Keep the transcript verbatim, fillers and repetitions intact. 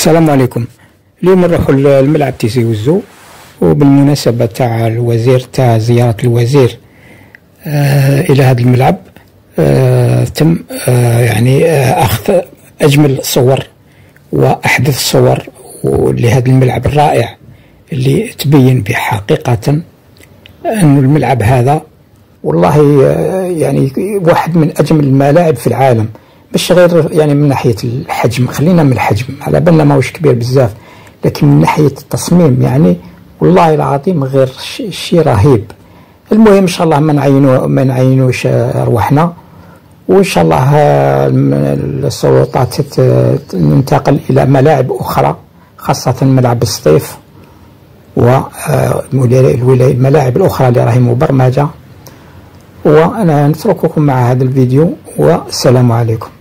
السلام عليكم. اليوم نروحوا للملعب تيزي وزو، وبالمناسبة تاع الوزير تاع زيارة الوزير آه إلى هذا الملعب آه تم آه يعني آه أخذ أجمل صور وأحدث صور لهذا الملعب الرائع اللي تبين بحقيقة أن الملعب هذا والله آه يعني واحد من أجمل الملاعب في العالم، مش غير يعني من ناحية الحجم، خلينا من الحجم على بالنا ماهوش كبير بزاف، لكن من ناحية التصميم يعني والله العظيم غير شيء رهيب. المهم إن شاء الله ما نعينو ما نعينوش أرواحنا، وإن شاء الله السلطات تنتقل إلى ملاعب أخرى خاصة ملعب السطيف والملاعب الأخرى اللي راهي مبرمجة. وأنا نترككم مع هذا الفيديو والسلام عليكم.